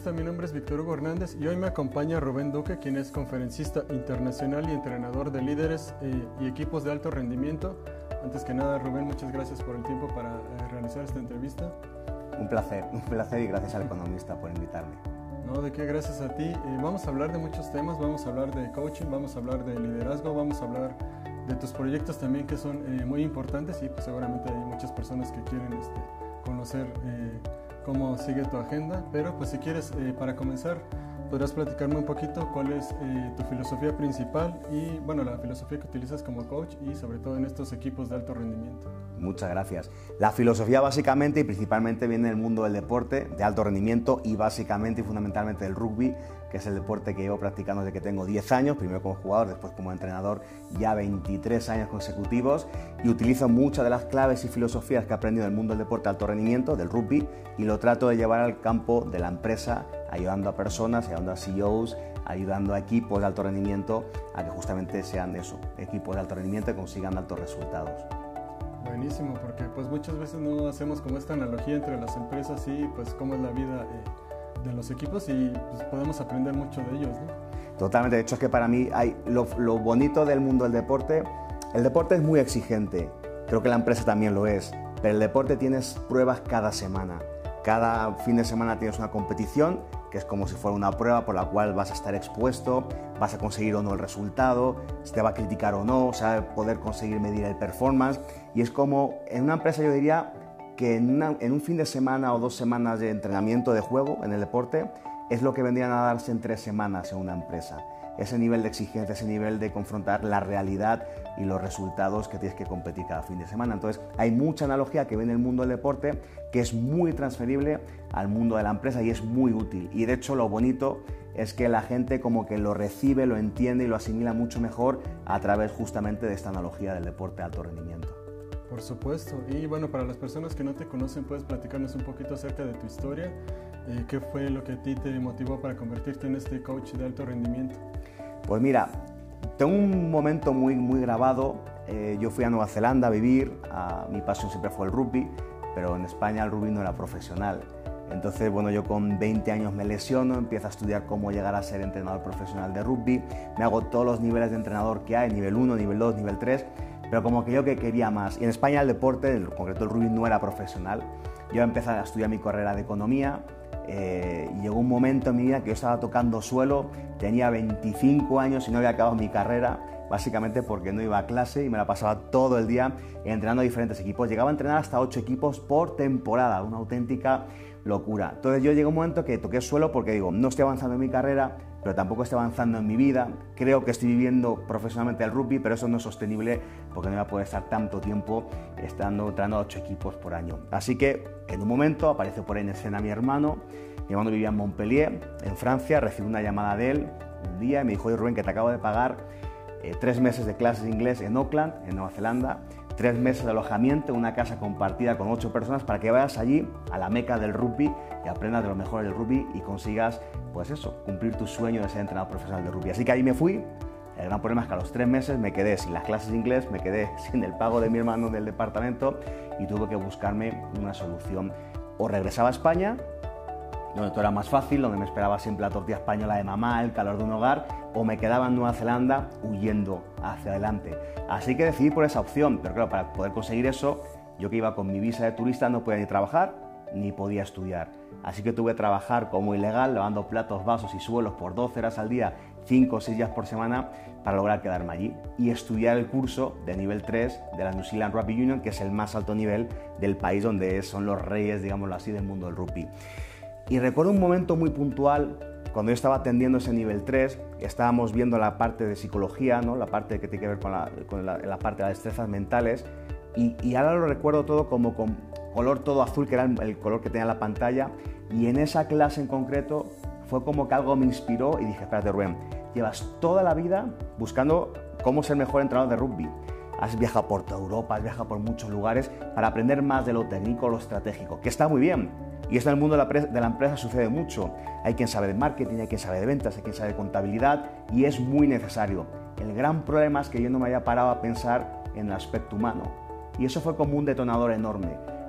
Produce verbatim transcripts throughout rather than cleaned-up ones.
entrevista. Mi nombre es Víctor Hugo Hernández y hoy me acompaña Rubén Duque, quien es conferencista internacional y entrenador de líderes eh, y equipos de alto rendimiento. Antes que nada, Rubén, muchas gracias por el tiempo para eh, realizar esta entrevista. Un placer, un placer y gracias al economista por invitarme. No, de qué, gracias a ti. Eh, vamos a hablar de muchos temas, vamos a hablar de coaching, vamos a hablar de liderazgo, vamos a hablar de tus proyectos también que son eh, muy importantes y pues seguramente hay muchas personas que quieren este, conocer eh, cómo sigue tu agenda, pero pues si quieres, eh, para comenzar, podrás platicarme un poquito cuál es eh, tu filosofía principal y, bueno, la filosofía que utilizas como coach y sobre todo en estos equipos de alto rendimiento. Muchas gracias. La filosofía básicamente y principalmente viene del mundo del deporte de alto rendimiento y básicamente y fundamentalmente del rugby, que es el deporte que llevo practicando desde que tengo diez años, primero como jugador, después como entrenador, ya veintitrés años consecutivos, y utilizo muchas de las claves y filosofías que he aprendido del mundo del deporte de alto rendimiento, del rugby, y lo trato de llevar al campo de la empresa, ayudando a personas, ayudando a C E Os, ayudando a equipos de alto rendimiento a que justamente sean eso, equipos de alto rendimiento que consigan altos resultados. Buenísimo, porque pues muchas veces no hacemos como esta analogía entre las empresas y pues cómo es la vida eh, de los equipos y pues podemos aprender mucho de ellos, ¿no? Totalmente, de hecho es que para mí hay lo, lo bonito del mundo del deporte, el deporte es muy exigente, creo que la empresa también lo es, pero el deporte tienes pruebas cada semana, cada fin de semana tienes una competición que es como si fuera una prueba por la cual vas a estar expuesto, vas a conseguir o no el resultado, se te va a criticar o no, o sea, poder conseguir medir el performance, y es como en una empresa yo diría que en, una, en un fin de semana o dos semanas de entrenamiento de juego en el deporte es lo que vendrían a darse en tres semanas en una empresa. Ese nivel de exigencia, ese nivel de confrontar la realidad y los resultados que tienes que competir cada fin de semana. Entonces hay mucha analogía que viene del mundo del deporte que es muy transferible al mundo de la empresa y es muy útil. Y de hecho lo bonito es que la gente como que lo recibe, lo entiende y lo asimila mucho mejor a través justamente de esta analogía del deporte de alto rendimiento. Por supuesto. Y bueno, para las personas que no te conocen, ¿puedes platicarnos un poquito acerca de tu historia? Eh, ¿Qué fue lo que a ti te motivó para convertirte en este coach de alto rendimiento? Pues mira, tengo un momento muy, muy grabado. Eh, yo fui a Nueva Zelanda a vivir, a, mi pasión siempre fue el rugby, pero en España el rugby no era profesional. Entonces, bueno, yo con veinte años me lesiono, empiezo a estudiar cómo llegar a ser entrenador profesional de rugby, me hago todos los niveles de entrenador que hay, nivel uno, nivel dos, nivel tres, pero como que yo que quería más. Y en España el deporte, en concreto el rugby, no era profesional. Yo empecé a estudiar mi carrera de economía, eh, y llegó un momento en mi vida que yo estaba tocando suelo, tenía veinticinco años y no había acabado mi carrera, básicamente porque no iba a clase y me la pasaba todo el día entrenando a diferentes equipos. Llegaba a entrenar hasta ocho equipos por temporada, una auténtica locura. Entonces yo llegué a un momento que toqué suelo porque digo, no estoy avanzando en mi carrera, pero tampoco estoy avanzando en mi vida. Creo que estoy viviendo profesionalmente el rugby, pero eso no es sostenible porque no voy a poder estar tanto tiempo estando entrenando a ocho equipos por año. Así que en un momento aparece por ahí en escena mi hermano. Mi hermano vivía en Montpellier, en Francia. Recibí una llamada de él un día y me dijo, oye Rubén, que te acabo de pagar eh, tres meses de clases de inglés en Auckland, en Nueva Zelanda, tres meses de alojamiento en una casa compartida con ocho personas para que vayas allí a la meca del rugby y aprendas de lo mejor del rugby y consigas, pues eso, cumplir tu sueño de ser entrenador profesional de rugby. Así que ahí me fui. El gran problema es que a los tres meses me quedé sin las clases de inglés, me quedé sin el pago de mi hermano del departamento y tuve que buscarme una solución. O regresaba a España, donde todo era más fácil, donde me esperaba siempre la tortilla española de mamá, el calor de un hogar, o me quedaba en Nueva Zelanda huyendo hacia adelante. Así que decidí por esa opción, pero claro, para poder conseguir eso, yo que iba con mi visa de turista no podía ni trabajar ni podía estudiar. Así que tuve que trabajar como ilegal, lavando platos, vasos y suelos por doce horas al día, cinco o seis días por semana, para lograr quedarme allí y estudiar el curso de nivel tres de la New Zealand Rugby Union, que es el más alto nivel del país donde son los reyes, digámoslo así, del mundo del rugby. Y recuerdo un momento muy puntual, cuando yo estaba atendiendo ese nivel tres, estábamos viendo la parte de psicología, ¿no? La parte que tiene que ver con la, con la, la parte de las destrezas mentales, y, y ahora lo recuerdo todo como con color todo azul, que era el, el color que tenía la pantalla, y en esa clase en concreto fue como que algo me inspiró y dije, espérate Rubén, llevas toda la vida buscando cómo ser mejor entrenador de rugby. Has viajado por toda Europa, has viajado por muchos lugares para aprender más de lo técnico, lo estratégico, que está muy bien. Y esto en el mundo de la, de la empresa sucede mucho. Hay quien sabe de marketing, hay quien sabe de ventas, hay quien sabe de contabilidad y es muy necesario. El gran problema es que yo no me había parado a pensar en el aspecto humano. Y eso fue como un detonador enorme.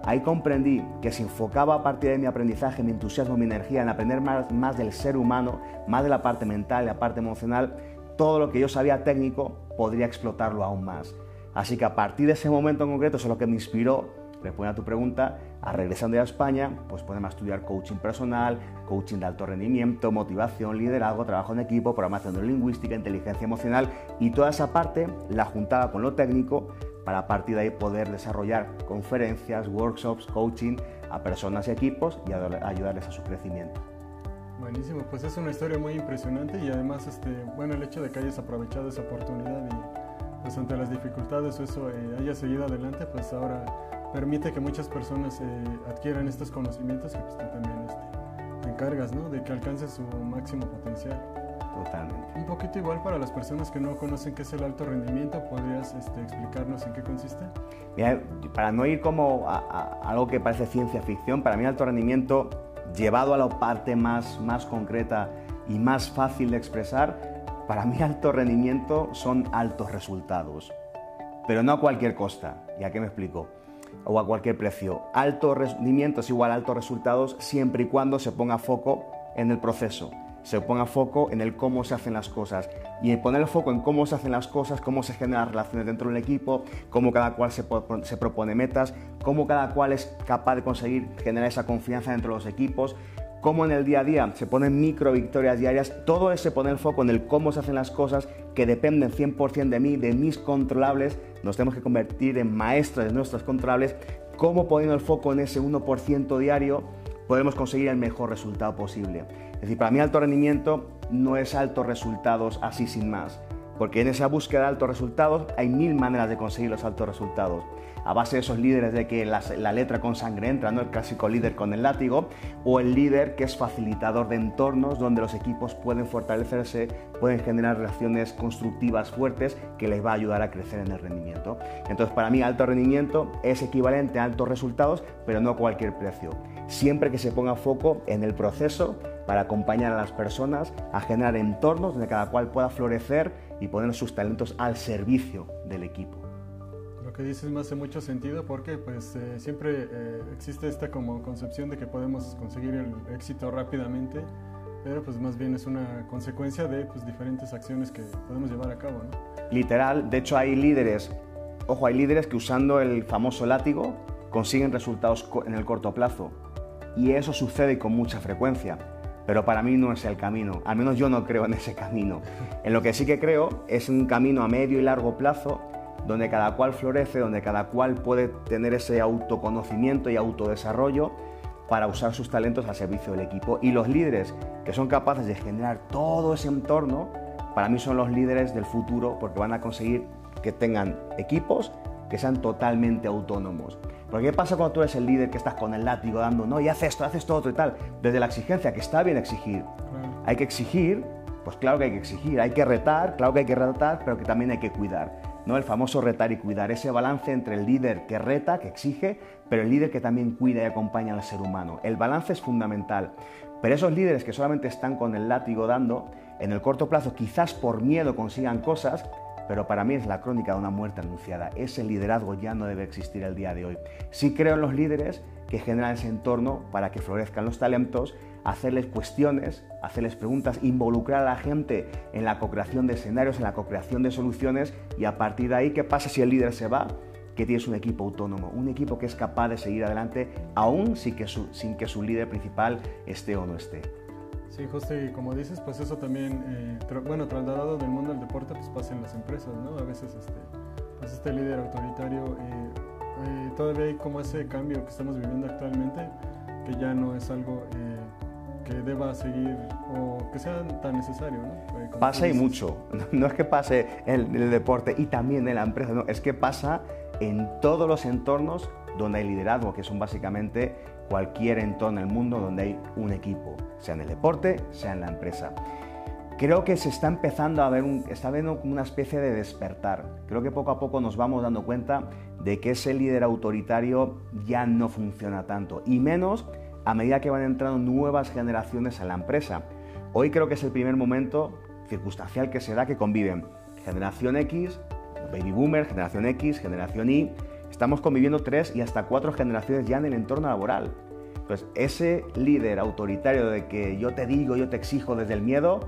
Ahí comprendí que si enfocaba a partir de mi aprendizaje, mi entusiasmo, mi energía en aprender más, más del ser humano, más de la parte mental, la parte emocional, todo lo que yo sabía técnico podría explotarlo aún más. Así que a partir de ese momento en concreto, eso es lo que me inspiró, respondiendo a tu pregunta, a regresando a España, pues ponerme a estudiar coaching personal, coaching de alto rendimiento, motivación, liderazgo, trabajo en equipo, programación neurolingüística, inteligencia emocional, y toda esa parte la juntaba con lo técnico para a partir de ahí poder desarrollar conferencias, workshops, coaching a personas y equipos y ayudarles a su crecimiento. Buenísimo, pues es una historia muy impresionante y además, este, bueno, el hecho de que hayas aprovechado esa oportunidad y pues ante las dificultades eso eh, hayas seguido adelante, pues ahora permite que muchas personas eh, adquieran estos conocimientos que pues tú también este, te encargas, ¿no? De que alcance su máximo potencial. Totalmente. Un poquito igual para las personas que no conocen qué es el alto rendimiento, ¿podrías este, explicarnos en qué consiste? Mira, para no ir como a, a algo que parece ciencia ficción, para mí el alto rendimiento, llevado a la parte más, más concreta y más fácil de expresar, para mí alto rendimiento son altos resultados, pero no a cualquier costa. ¿Y a qué me explico? O a cualquier precio. Alto rendimiento es igual a altos resultados siempre y cuando se ponga foco en el proceso, se ponga foco en el cómo se hacen las cosas. Y el poner el foco en cómo se hacen las cosas, cómo se generan relaciones dentro del equipo, cómo cada cual se, se propone metas, cómo cada cual es capaz de conseguir generar esa confianza dentro de los equipos, cómo en el día a día se ponen micro victorias diarias. Todo ese poner el foco en el cómo se hacen las cosas que dependen cien por ciento de mí, de mis controlables. Nos tenemos que convertir en maestros de nuestros controlables. Cómo poniendo el foco en ese uno por ciento diario podemos conseguir el mejor resultado posible. Es decir, para mí alto rendimiento no es altos resultados así sin más, porque en esa búsqueda de altos resultados hay mil maneras de conseguir los altos resultados. A base de esos líderes de que la, la letra con sangre entra, ¿no? El clásico líder con el látigo, o el líder que es facilitador de entornos donde los equipos pueden fortalecerse, pueden generar relaciones constructivas fuertes que les va a ayudar a crecer en el rendimiento. Entonces, para mí alto rendimiento es equivalente a altos resultados, pero no a cualquier precio. Siempre que se ponga foco en el proceso para acompañar a las personas a generar entornos donde cada cual pueda florecer y poner sus talentos al servicio del equipo. Lo que dices me hace mucho sentido porque pues eh, siempre eh, existe esta como concepción de que podemos conseguir el éxito rápidamente, pero pues más bien es una consecuencia de pues, diferentes acciones que podemos llevar a cabo, ¿no? Literal, de hecho hay líderes, ojo, hay líderes que usando el famoso látigo consiguen resultados en el corto plazo y eso sucede con mucha frecuencia. Pero para mí no es el camino, al menos yo no creo en ese camino. En lo que sí que creo es un camino a medio y largo plazo donde cada cual florece, donde cada cual puede tener ese autoconocimiento y autodesarrollo para usar sus talentos al servicio del equipo. Y los líderes que son capaces de generar todo ese entorno, para mí son los líderes del futuro porque van a conseguir que tengan equipos que sean totalmente autónomos. Porque ¿qué pasa cuando tú eres el líder que estás con el látigo dando, no, y haz esto, haz esto otro y tal? Desde la exigencia, que está bien exigir. Claro. Hay que exigir, pues claro que hay que exigir, hay que retar, claro que hay que retar, pero que también hay que cuidar, ¿no? El famoso retar y cuidar, ese balance entre el líder que reta, que exige, pero el líder que también cuida y acompaña al ser humano. El balance es fundamental, pero esos líderes que solamente están con el látigo dando, en el corto plazo quizás por miedo consigan cosas, pero para mí es la crónica de una muerte anunciada. Ese liderazgo ya no debe existir el día de hoy. Sí creo en los líderes que generan ese entorno para que florezcan los talentos, hacerles cuestiones, hacerles preguntas, involucrar a la gente en la co-creación de escenarios, en la co-creación de soluciones y a partir de ahí, ¿qué pasa si el líder se va? Que tienes un equipo autónomo, un equipo que es capaz de seguir adelante aún sin que su, sin que su líder principal esté o no esté. Sí, justo, y como dices, pues eso también, eh, tra bueno, trasladado del mundo al deporte, pues pasa en las empresas, ¿no? A veces este, pues este líder autoritario, eh, eh, todavía hay como ese cambio que estamos viviendo actualmente, que ya no es algo eh, que deba seguir o que sea tan necesario, ¿no? Eh, pasa y mucho, no es que pase en el deporte y también en la empresa, no, es que pasa en todos los entornos donde hay liderazgo, que son básicamente cualquier entorno en el mundo donde hay un equipo, sea en el deporte, sea en la empresa. Creo que se está empezando a ver, un, está habiendo una especie de despertar. Creo que poco a poco nos vamos dando cuenta de que ese líder autoritario ya no funciona tanto, y menos a medida que van entrando nuevas generaciones a la empresa. Hoy creo que es el primer momento circunstancial que se da que conviven generación X, baby boomer, generación X, generación Y. estamos conviviendo tres y hasta cuatro generaciones ya en el entorno laboral. Pues ese líder autoritario de que yo te digo, yo te exijo desde el miedo,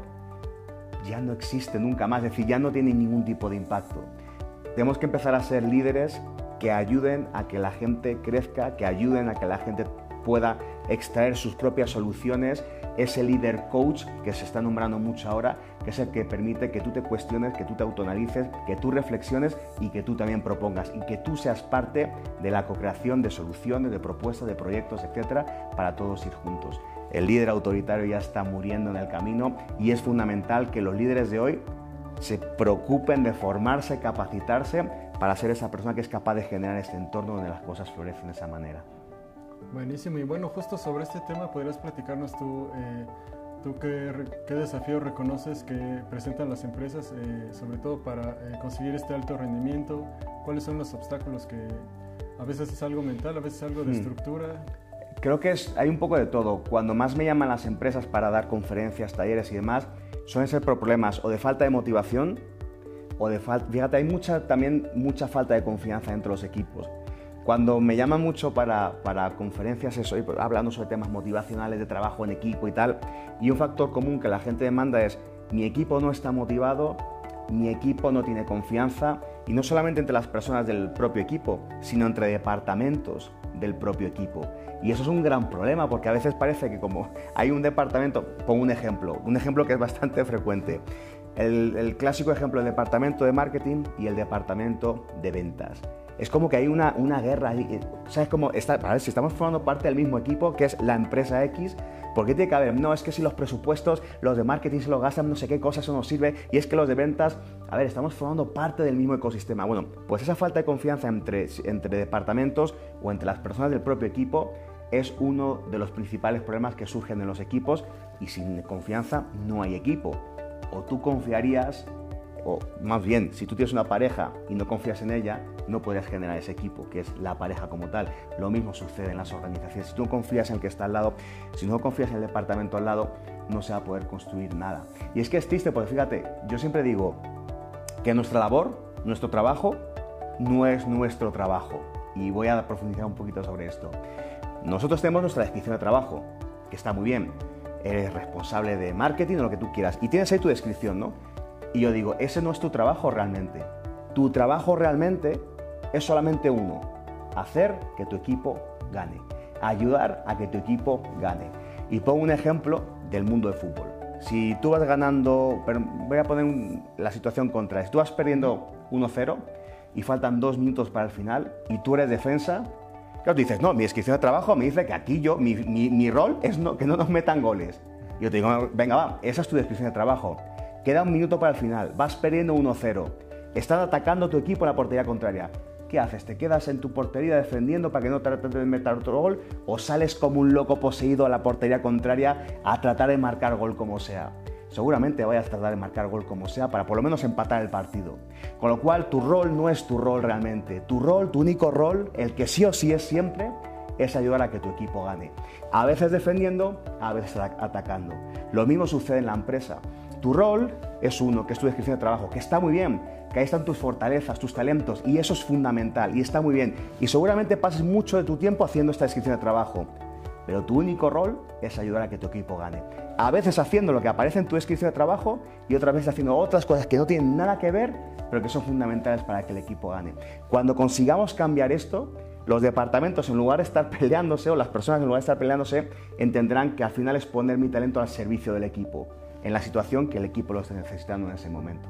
ya no existe nunca más, es decir, ya no tiene ningún tipo de impacto. Tenemos que empezar a ser líderes que ayuden a que la gente crezca, que ayuden a que la gente pueda extraer sus propias soluciones, ese líder coach que se está nombrando mucho ahora, que es el que permite que tú te cuestiones, que tú te autoanalices, que tú reflexiones y que tú también propongas y que tú seas parte de la co-creación de soluciones, de propuestas, de proyectos, etcétera, para todos ir juntos. El líder autoritario ya está muriendo en el camino y es fundamental que los líderes de hoy se preocupen de formarse, capacitarse para ser esa persona que es capaz de generar este entorno donde las cosas florecen de esa manera. Buenísimo, y bueno, justo sobre este tema, ¿podrías platicarnos tú, eh, tú qué, qué desafíos reconoces que presentan las empresas, eh, sobre todo para eh, conseguir este alto rendimiento? ¿Cuáles son los obstáculos que a veces es algo mental, a veces es algo de hmm. estructura? Creo que es, hay un poco de todo. Cuando más me llaman las empresas para dar conferencias, talleres y demás, suelen ser por problemas o de falta de motivación o de falta... Fíjate, hay mucha, también mucha falta de confianza entre los equipos. Cuando me llaman mucho para, para conferencias, estoy hablando sobre temas motivacionales de trabajo en equipo y tal, y un factor común que la gente demanda es: mi equipo no está motivado, mi equipo no tiene confianza, y no solamente entre las personas del propio equipo, sino entre departamentos del propio equipo. Y eso es un gran problema, porque a veces parece que como hay un departamento, pongo un ejemplo, un ejemplo que es bastante frecuente, el, el clásico ejemplo del departamento de marketing y el departamento de ventas. Es como que hay una, una guerra, ¿sabes cómo? Está, a ver, si estamos formando parte del mismo equipo, que es la empresa X, ¿por qué tiene que haber? No, es que si los presupuestos, los de marketing se los gastan, no sé qué cosas, eso nos sirve, y es que los de ventas, a ver, estamos formando parte del mismo ecosistema. Bueno, pues esa falta de confianza entre, entre departamentos o entre las personas del propio equipo es uno de los principales problemas que surgen en los equipos, y sin confianza no hay equipo. O tú confiarías, o más bien, si tú tienes una pareja y no confías en ella, no podrías generar ese equipo, que es la pareja como tal. Lo mismo sucede en las organizaciones. Si tú no confías en el que está al lado, si no confías en el departamento al lado, no se va a poder construir nada. Y es que es triste, porque fíjate, yo siempre digo que nuestra labor, nuestro trabajo, no es nuestro trabajo. Y voy a profundizar un poquito sobre esto. Nosotros tenemos nuestra descripción de trabajo, que está muy bien. Eres responsable de marketing o lo que tú quieras. Y tienes ahí tu descripción, ¿no? Y yo digo, ese no es tu trabajo realmente. Tu trabajo realmente es solamente uno: hacer que tu equipo gane, ayudar a que tu equipo gane. Y pongo un ejemplo del mundo del fútbol. Si tú vas ganando, pero voy a poner un, la situación contraria, si tú vas perdiendo uno cero y faltan dos minutos para el final y tú eres defensa, claro, tú dices, no, mi descripción de trabajo me dice que aquí yo, mi, mi, mi rol es no, que no nos metan goles. Y yo te digo, venga, va, esa es tu descripción de trabajo. Queda un minuto para el final, vas perdiendo uno cero, están atacando tu equipo en la portería contraria. ¿Qué haces? ¿Te quedas en tu portería defendiendo para que no traten de meter otro gol? ¿O sales como un loco poseído a la portería contraria a tratar de marcar gol como sea? Seguramente vayas a tratar de marcar gol como sea para por lo menos empatar el partido. Con lo cual tu rol no es tu rol realmente. Tu rol, tu único rol, el que sí o sí es siempre, es ayudar a que tu equipo gane. A veces defendiendo, a veces atacando. Lo mismo sucede en la empresa. Tu rol es uno, que es tu descripción de trabajo, que está muy bien, que ahí están tus fortalezas, tus talentos, y eso es fundamental, y está muy bien. Y seguramente pases mucho de tu tiempo haciendo esta descripción de trabajo, pero tu único rol es ayudar a que tu equipo gane. A veces haciendo lo que aparece en tu descripción de trabajo, y otras veces haciendo otras cosas que no tienen nada que ver, pero que son fundamentales para que el equipo gane. Cuando consigamos cambiar esto, los departamentos, en lugar de estar peleándose, o las personas en lugar de estar peleándose, entenderán que al final es poner mi talento al servicio del equipo, en la situación que el equipo lo esté necesitando en ese momento.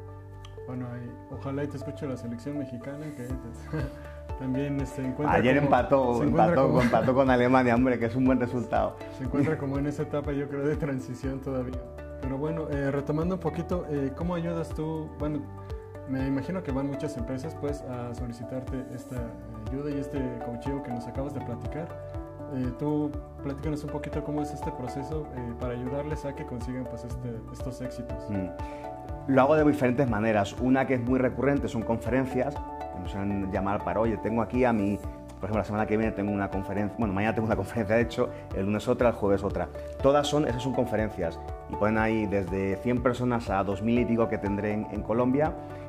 Bueno, y ojalá y te escuche la selección mexicana, que pues, también este, encuentra Ayer como, empató, empató, como, empató con Alemania, hombre, que es un buen resultado. Se encuentra como en esa etapa, yo creo, de transición todavía. Pero bueno, eh, retomando un poquito, eh, ¿cómo ayudas tú? Bueno, me imagino que van muchas empresas pues a solicitarte esta ayuda y este coaching que nos acabas de platicar. Eh, tú platícanos un poquito cómo es este proceso eh, para ayudarles a que consigan pues, este, estos éxitos. Mm. Lo hago de diferentes maneras. Una que es muy recurrente son conferencias, que nos suelen llamar para, oye, tengo aquí a mi, por ejemplo, la semana que viene tengo una conferencia, bueno, mañana tengo una conferencia de hecho, el lunes otra, el jueves otra. Todas son, esas son conferencias y ponen ahí desde cien personas a dos mil y pico que tendré en, en Colombia,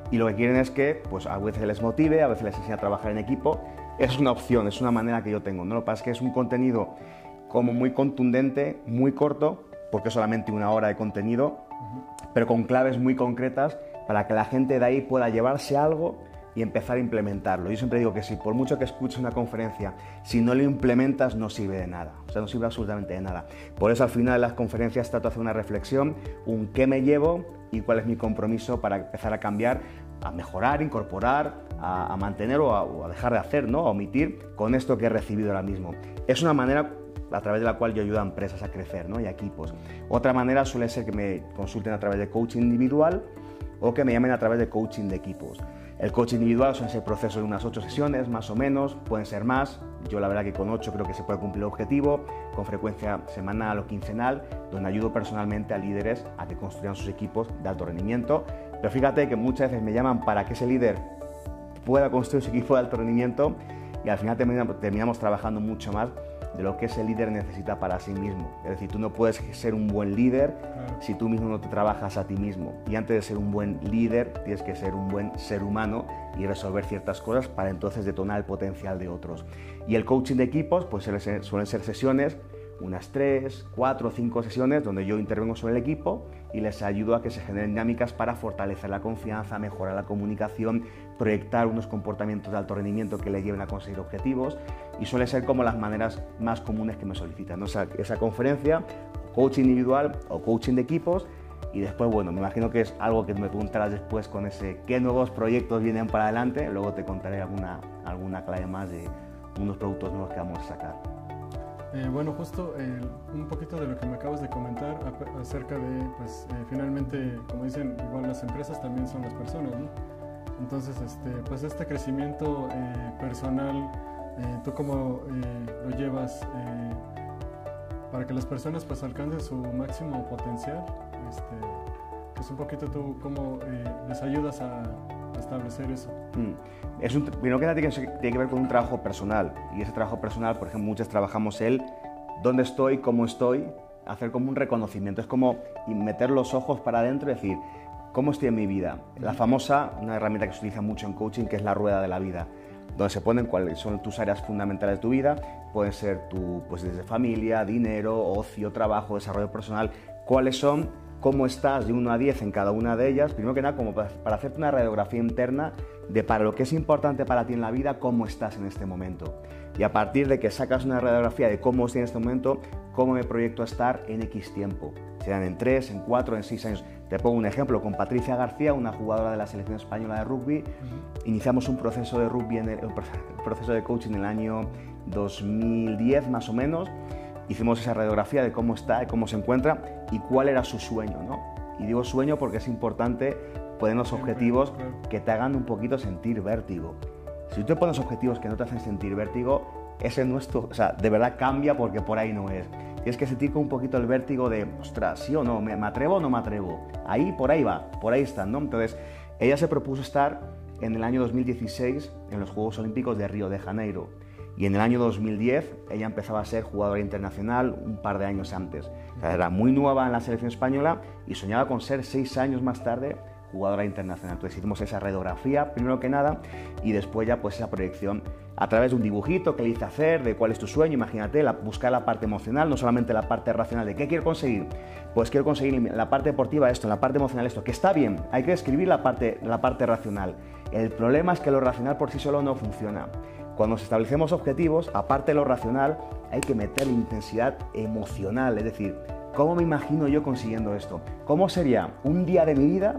y lo que quieren es que pues, a veces les motive, a veces les enseñe a trabajar en equipo. Es una opción, es una manera que yo tengo, ¿no? Lo que pasa es que es un contenido como muy contundente, muy corto, porque es solamente una hora de contenido, uh-huh. pero con claves muy concretas para que la gente de ahí pueda llevarse algo y empezar a implementarlo. Yo siempre digo que si por mucho que escuches una conferencia, si no lo implementas no sirve de nada, o sea, no sirve absolutamente de nada. Por eso al final de las conferencias trato de hacer una reflexión, un qué me llevo y cuál es mi compromiso para empezar a cambiar, a mejorar, incorporar, a, a mantener o a, o a dejar de hacer, ¿no? A omitir con esto que he recibido ahora mismo. Es una manera a través de la cual yo ayudo a empresas a crecer, ¿no? Y a equipos. Otra manera suele ser que me consulten a través de coaching individual o que me llamen a través de coaching de equipos. El coaching individual suele ser proceso de unas ocho sesiones, más o menos, pueden ser más. Yo la verdad que con ocho creo que se puede cumplir el objetivo, con frecuencia semanal o quincenal, donde ayudo personalmente a líderes a que construyan sus equipos de alto rendimiento. Pero fíjate que muchas veces me llaman para que ese líder pueda construir su equipo de alto rendimiento y al final terminamos, terminamos trabajando mucho más de lo que ese líder necesita para sí mismo. Es decir, tú no puedes ser un buen líder claro. si tú mismo no te trabajas a ti mismo. Y antes de ser un buen líder, tienes que ser un buen ser humano y resolver ciertas cosas para entonces detonar el potencial de otros. Y el coaching de equipos, pues suelen ser, suelen ser sesiones, unas tres, cuatro, cinco sesiones donde yo intervengo sobre el equipo y les ayudo a que se generen dinámicas para fortalecer la confianza, mejorar la comunicación, proyectar unos comportamientos de alto rendimiento que les lleven a conseguir objetivos, y suele ser como las maneras más comunes que me solicitan, ¿no? O sea, esa conferencia, coaching individual o coaching de equipos, y después, bueno, me imagino que es algo que me preguntarás después con ese qué nuevos proyectos vienen para adelante, luego te contaré alguna, alguna clave más de unos productos nuevos que vamos a sacar. Eh, bueno, justo eh, un poquito de lo que me acabas de comentar acerca de, pues, eh, finalmente, como dicen, igual las empresas también son las personas, ¿no? Entonces, este, pues este crecimiento eh, personal, eh, ¿tú cómo eh, lo llevas eh, para que las personas pues alcancen su máximo potencial? Este, pues un poquito tú, ¿cómo eh, les ayudas a, a establecer eso? Mm. Es un, primero que nada tiene, tiene que ver con un trabajo personal, y ese trabajo personal, por ejemplo, muchos trabajamos el dónde estoy, cómo estoy, hacer como un reconocimiento, es como meter los ojos para adentro y decir cómo estoy en mi vida. La famosa, una herramienta que se utiliza mucho en coaching, que es la rueda de la vida, donde se ponen cuáles son tus áreas fundamentales de tu vida, pueden ser tu, pues desde familia, dinero, ocio, trabajo, desarrollo personal, cuáles son, cómo estás de uno a diez en cada una de ellas, primero que nada como para, para hacerte una radiografía interna de para lo que es importante para ti en la vida, cómo estás en este momento. Y a partir de que sacas una radiografía de cómo estoy en este momento, cómo me proyecto a estar en X tiempo, sean en tres, en cuatro, en seis años. Te pongo un ejemplo, con Patricia García, una jugadora de la selección española de rugby, uh-huh. iniciamos un proceso de rugby, en el, un proceso de coaching en el año dos mil diez más o menos. Hicimos esa radiografía de cómo está, cómo se encuentra y cuál era su sueño, ¿no? Y digo sueño porque es importante ponernos objetivos que te hagan un poquito sentir vértigo. Si tú te pones objetivos que no te hacen sentir vértigo, ese no es tu, o sea, de verdad cambia porque por ahí no es. Tienes que sentir con un poquito el vértigo de, ostras, sí o no, ¿me, me atrevo o no me atrevo? Ahí, por ahí va, por ahí están, ¿no? Entonces, ella se propuso estar en el año dos mil dieciséis en los Juegos Olímpicos de Río de Janeiro. Y en el año dos mil diez ella empezaba a ser jugadora internacional un par de años antes. O sea, era muy nueva en la selección española y soñaba con ser seis años más tarde jugadora internacional. Entonces hicimos esa radiografía, primero que nada, y después ya pues esa proyección a través de un dibujito que le hice hacer de cuál es tu sueño. Imagínate, la, buscar la parte emocional, no solamente la parte racional de qué quiero conseguir. Pues quiero conseguir en la parte deportiva esto, en la parte emocional esto, que está bien, hay que escribir la parte, la parte racional. El problema es que lo racional por sí solo no funciona. Cuando nos establecemos objetivos, aparte de lo racional, hay que meter intensidad emocional, es decir, ¿cómo me imagino yo consiguiendo esto? ¿Cómo sería un día de mi vida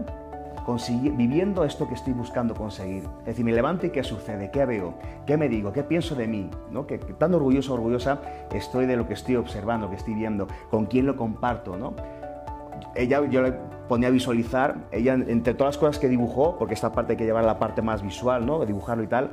viviendo esto que estoy buscando conseguir? Es decir, me levanto y ¿qué sucede? ¿Qué veo? ¿Qué me digo? ¿Qué pienso de mí? ¿No? ¿Qué, qué tan orgulloso o orgullosa estoy de lo que estoy observando, que estoy viendo? ¿Con quién lo comparto? ¿No? Ella, yo le ponía a visualizar, ella entre todas las cosas que dibujó, porque esta parte hay que llevar la parte más visual, ¿no? Dibujarlo y tal.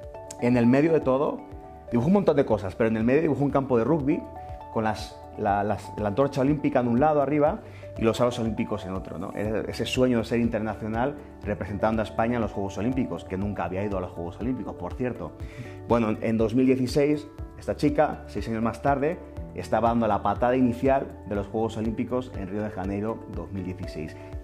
En el medio de todo, dibujó un montón de cosas, pero en el medio dibujó un campo de rugby con las, la, las, la antorcha olímpica en un lado arriba y los aros olímpicos en otro, ¿no? Ese sueño de ser internacional representando a España en los Juegos Olímpicos, que nunca había ido a los Juegos Olímpicos, por cierto. Bueno, en dos mil dieciséis, esta chica, seis años más tarde, estaba dando la patada inicial de los Juegos Olímpicos en Río de Janeiro dos mil dieciséis.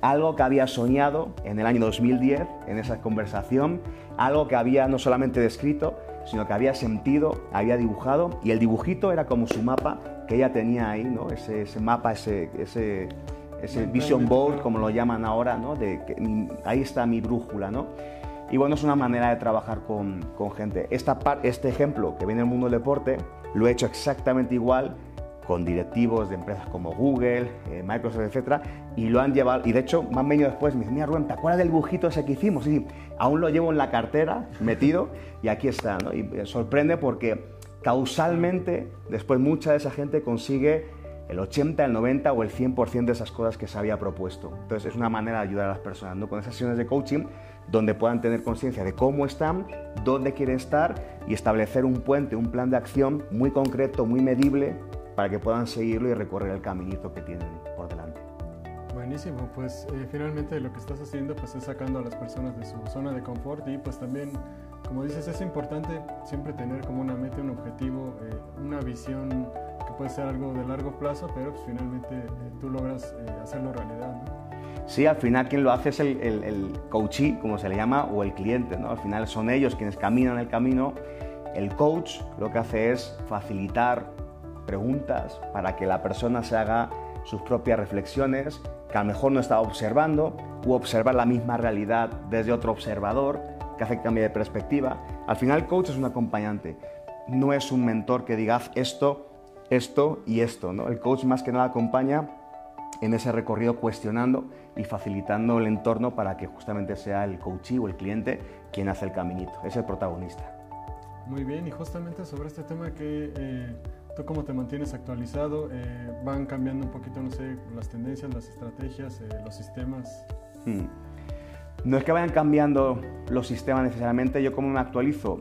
algo que había soñado en el año dos mil diez, en esa conversación, algo que había no solamente descrito, sino que había sentido, había dibujado, y el dibujito era como su mapa que ella tenía ahí, ¿no? Ese, ese mapa, ese, ese, ese vision board, como lo llaman ahora, ¿no? De que, ahí está mi brújula, ¿no? Y bueno, es una manera de trabajar con, con gente. Esta, este ejemplo que viene del mundo del deporte, lo he hecho exactamente igual con directivos de empresas como Google, eh, Microsoft, etcétera, y lo han llevado, y de hecho me han venido después y me dicen, mira Rubén, ¿te acuerdas del dibujito ese que hicimos? Sí, sí, aún lo llevo en la cartera, metido, y aquí está, ¿no? Y sorprende porque causalmente, después mucha de esa gente consigue el ochenta, el noventa o el cien por ciento de esas cosas que se había propuesto. Entonces es una manera de ayudar a las personas, ¿no? Con esas sesiones de coaching donde puedan tener conciencia de cómo están, dónde quieren estar y establecer un puente, un plan de acción muy concreto, muy medible, para que puedan seguirlo y recorrer el caminito que tienen por delante. Buenísimo, pues eh, finalmente lo que estás haciendo pues es sacando a las personas de su zona de confort y pues también, como dices, es importante siempre tener como una meta, un objetivo, eh, una visión que puede ser algo de largo plazo, pero pues finalmente eh, tú logras eh, hacerlo realidad, ¿no? Sí, al final quien lo hace es el, el, el coachee, como se le llama, o el cliente, ¿no? Al final son ellos quienes caminan el camino. El coach lo que hace es facilitar preguntas para que la persona se haga sus propias reflexiones, que a lo mejor no está observando, u observar la misma realidad desde otro observador, que hace que cambie de perspectiva. Al final el coach es un acompañante, no es un mentor que diga haz esto, esto y esto, ¿no? El coach más que nada acompaña en ese recorrido cuestionando y facilitando el entorno para que justamente sea el coachee o el cliente quien hace el caminito, es el protagonista. Muy bien, y justamente sobre este tema que eh, tú cómo te mantienes actualizado, eh, van cambiando un poquito, no sé, las tendencias, las estrategias, eh, los sistemas. Hmm. No es que vayan cambiando los sistemas necesariamente, yo cómo me actualizo,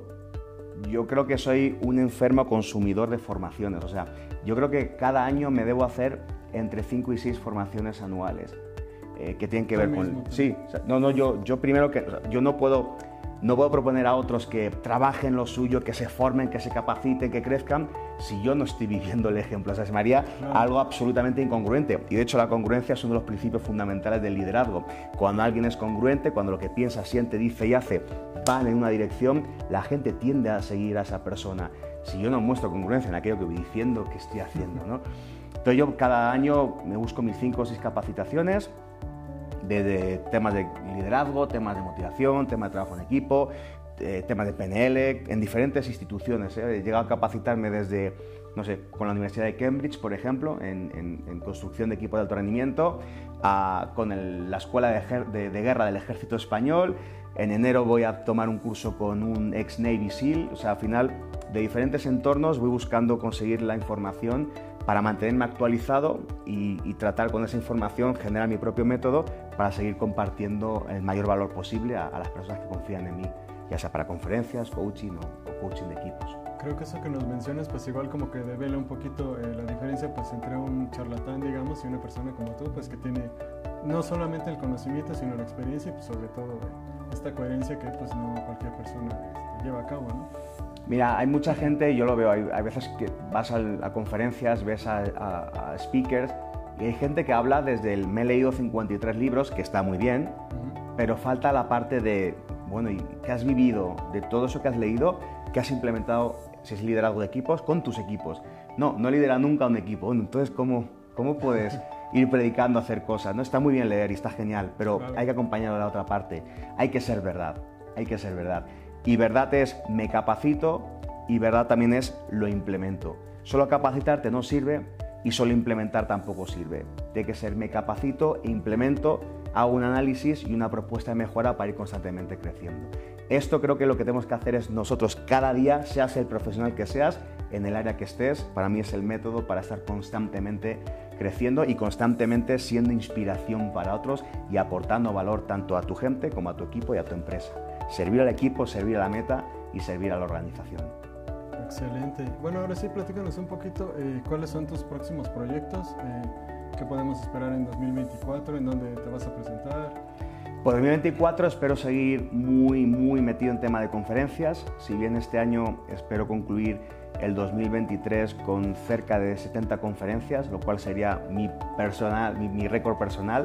yo creo que soy un enfermo consumidor de formaciones, o sea, yo creo que cada año me debo hacer entre cinco y seis formaciones anuales eh, que tienen que ver con... Sí, o sea, no, no, yo, yo primero que... O sea, yo no puedo... No puedo proponer a otros que trabajen lo suyo, que se formen, que se capaciten, que crezcan, si yo no estoy viviendo el ejemplo. O sea, se me haría claro. Algo absolutamente incongruente. Y de hecho la congruencia es uno de los principios fundamentales del liderazgo. Cuando alguien es congruente, cuando lo que piensa, siente, dice y hace van en una dirección, la gente tiende a seguir a esa persona. Si yo no muestro congruencia en aquello que voy diciendo, ¿qué estoy haciendo, ¿no? Entonces yo cada año me busco mis cinco o seis capacitaciones, De, de temas de liderazgo, temas de motivación, temas de trabajo en equipo, eh, temas de P N L, en diferentes instituciones. ¿eh? He llegado a capacitarme desde, no sé, con la Universidad de Cambridge, por ejemplo, en, en, en construcción de equipo de alto rendimiento, a, con el, la Escuela de, de, de Guerra del Ejército Español. En enero voy a tomar un curso con un ex Navy SEAL. O sea, al final, de diferentes entornos voy buscando conseguir la información para mantenerme actualizado y, y tratar con esa información, generar mi propio método para seguir compartiendo el mayor valor posible a, a las personas que confían en mí, ya sea para conferencias, coaching o, o coaching de equipos. Creo que eso que nos mencionas, pues igual como que devela un poquito eh, la diferencia pues entre un charlatán, digamos, y una persona como tú, pues que tiene no solamente el conocimiento, sino la experiencia y pues sobre todo eh, esta coherencia que pues no cualquier persona este, lleva a cabo, ¿no? Mira, hay mucha gente, yo lo veo, hay, hay veces que vas a, a conferencias, ves a, a, a speakers y hay gente que habla desde el me he leído cincuenta y tres libros, que está muy bien, uh-huh. Pero falta la parte de, bueno, ¿y qué has vivido? De todo eso que has leído, ¿qué has implementado, si es liderazgo de equipos, con tus equipos? No, no lidera nunca un equipo. Bueno, entonces, ¿cómo, cómo puedes ir predicando, hacer cosas? No, está muy bien leer y está genial, pero claro. Hay que acompañarlo de la otra parte. Hay que ser verdad, hay que ser verdad. Y verdad es me capacito y verdad también es lo implemento. Solo capacitarte no sirve y solo implementar tampoco sirve. Tiene que ser me capacito, implemento, hago un análisis y una propuesta de mejora para ir constantemente creciendo. Esto creo que lo que tenemos que hacer es nosotros cada día, seas el profesional que seas, en el área que estés, para mí es el método para estar constantemente creciendo y constantemente siendo inspiración para otros y aportando valor tanto a tu gente como a tu equipo y a tu empresa. Servir al equipo, servir a la meta y servir a la organización. Excelente. Bueno, ahora sí, platícanos un poquito eh, cuáles son tus próximos proyectos, eh, qué podemos esperar en dos mil veinticuatro, en dónde te vas a presentar. Por dos mil veinticuatro espero seguir muy, muy metido en tema de conferencias. Si bien este año espero concluir el dos mil veintitrés con cerca de setenta conferencias, lo cual sería mi, personal, mi, mi récord personal.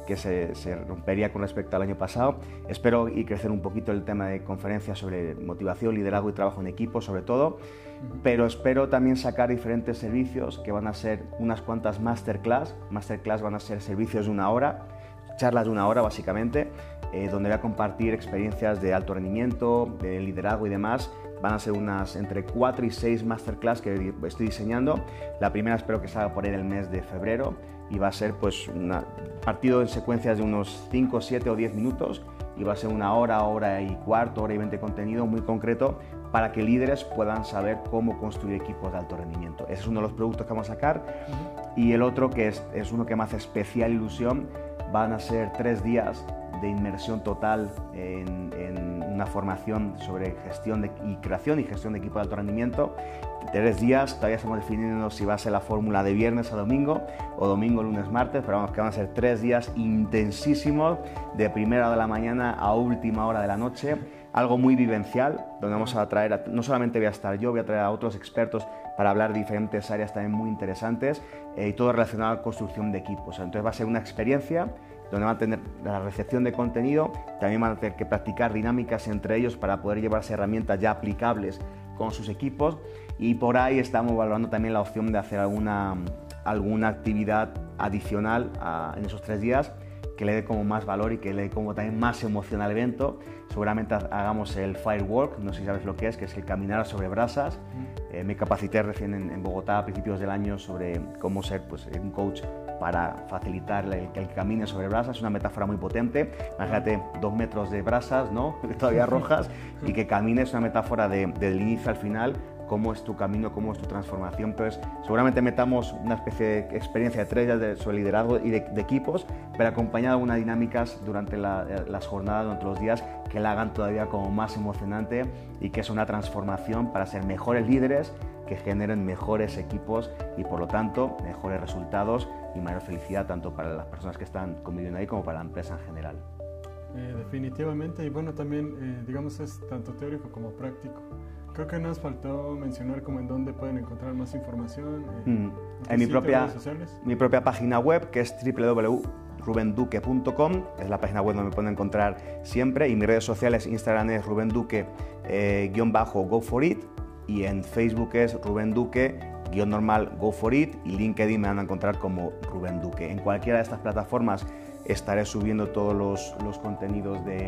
que se, se rompería con respecto al año pasado. Espero y crecer un poquito el tema de conferencias sobre motivación, liderazgo y trabajo en equipo, sobre todo, pero espero también sacar diferentes servicios que van a ser unas cuantas masterclass. Masterclass van a ser servicios de una hora, charlas de una hora básicamente, eh, donde voy a compartir experiencias de alto rendimiento, de liderazgo y demás. Van a ser unas entre cuatro y seis masterclass que estoy diseñando. La primera espero que salga por ahí en el mes de febrero y va a ser pues un partido en secuencias de unos cinco, siete o diez minutos y va a ser una hora, hora y cuarto, hora y veinte contenido muy concreto para que líderes puedan saber cómo construir equipos de alto rendimiento. Ese es uno de los productos que vamos a sacar. Uh-huh. Y el otro, que es, es uno que me hace especial ilusión, van a ser tres días de inmersión total en, en una formación sobre gestión de, y creación y gestión de equipo de alto rendimiento. Tres días, todavía estamos definiendo si va a ser la fórmula de viernes a domingo o domingo, lunes, martes, pero vamos, que van a ser tres días intensísimos, de primera hora de la mañana a última hora de la noche, algo muy vivencial, donde vamos a traer, a, no solamente voy a estar yo, voy a traer a otros expertos para hablar de diferentes áreas también muy interesantes, eh, y todo relacionado a la construcción de equipos. Entonces va a ser una experiencia donde van a tener la recepción de contenido, también van a tener que practicar dinámicas entre ellos para poder llevarse herramientas ya aplicables con sus equipos, y por ahí estamos valorando también la opción de hacer alguna, alguna actividad adicional a, en esos tres días que le dé como más valor y que le dé como también más emoción al evento. Seguramente hagamos el Firework, no sé si sabes lo que es, que es el caminar sobre brasas. Mm. Eh, me capacité recién en, en Bogotá a principios del año sobre cómo ser pues, un coach para facilitar el que el camine sobre brasas. Es una metáfora muy potente. Imagínate dos metros de brasas, ¿no? Todavía rojas, y que camines, una metáfora de, del inicio al final, cómo es tu camino, cómo es tu transformación. Entonces, seguramente metamos una especie de experiencia de tres días de, sobre liderazgo y de, de equipos, pero acompañado de unas dinámicas durante la, las jornadas, durante los días, que la hagan todavía como más emocionante y que es una transformación para ser mejores líderes, que generen mejores equipos y, por lo tanto, mejores resultados y mayor felicidad tanto para las personas que están conviviendo ahí como para la empresa en general. Eh, definitivamente, y bueno, también, eh, digamos, es tanto teórico como práctico. Creo que nos faltó mencionar como en dónde pueden encontrar más información. Eh, mm. En mi propia, mi propia página web, que es doble u doble u doble u punto ruben duque punto com, es la página web donde me pueden encontrar siempre, y mis redes sociales, Instagram es Ruben Duque eh, guión bajo Go For It, y en Facebook es Ruben Duque guión normal Go For It, y LinkedIn me van a encontrar como Ruben Duque. En cualquiera de estas plataformas estaré subiendo todos los, los contenidos de,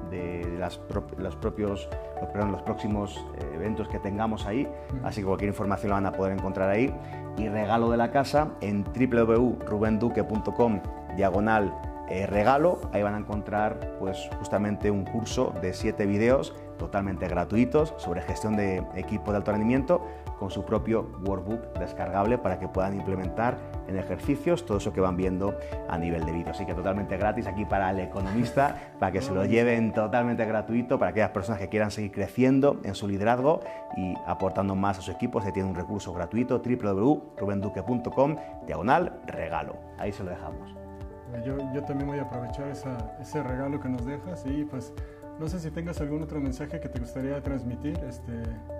de las pro, los propios los, perdón, los próximos eh, eventos que tengamos ahí, así que cualquier información la van a poder encontrar ahí. Y regalo de la casa en doble u doble u doble u punto ruben duque punto com diagonal eh, regalo. Ahí van a encontrar pues justamente un curso de siete vídeos totalmente gratuitos sobre gestión de equipo de alto rendimiento, con su propio workbook descargable para que puedan implementar en ejercicios todo eso que van viendo a nivel de vídeo. Así que totalmente gratis aquí para el economista, para que se lo lleven totalmente gratuito para aquellas personas que quieran seguir creciendo en su liderazgo y aportando más a su equipo. Se tiene un recurso gratuito, doble u doble u doble u punto ruben duque punto com diagonal regalo. Ahí se lo dejamos. Yo, yo también voy a aprovechar esa, ese regalo que nos dejas, y pues no sé si tengas algún otro mensaje que te gustaría transmitir. Este...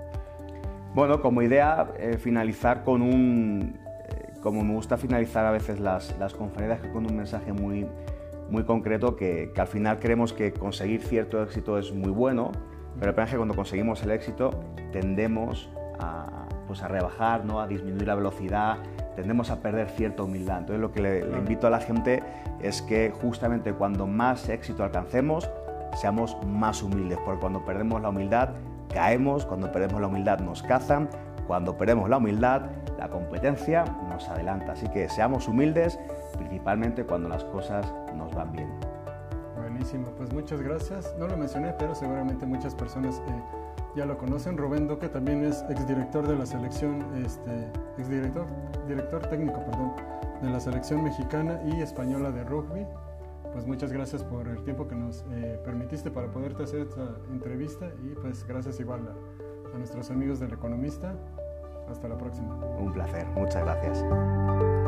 Bueno, como idea, eh, finalizar con un, eh, como me gusta finalizar a veces las, las conferencias, con un mensaje muy, muy concreto, que, que al final creemos que conseguir cierto éxito es muy bueno, pero el problema es que cuando conseguimos el éxito tendemos a, pues a rebajar, ¿no? A disminuir la velocidad, tendemos a perder cierta humildad. Entonces lo que le, le invito a la gente es que justamente cuando más éxito alcancemos, seamos más humildes, porque cuando perdemos la humildad caemos, cuando perdemos la humildad nos cazan, cuando perdemos la humildad la competencia nos adelanta. Así que seamos humildes, principalmente cuando las cosas nos van bien. Buenísimo, pues muchas gracias. No lo mencioné, pero seguramente muchas personas eh, ya lo conocen. Rubén Duque también es exdirector de la selección, este, exdirector, director técnico, perdón, de la selección mexicana y española de rugby. Pues muchas gracias por el tiempo que nos eh, permitiste para poderte hacer esta entrevista, y pues gracias igual a, a nuestros amigos del Economista. Hasta la próxima. Un placer, muchas gracias.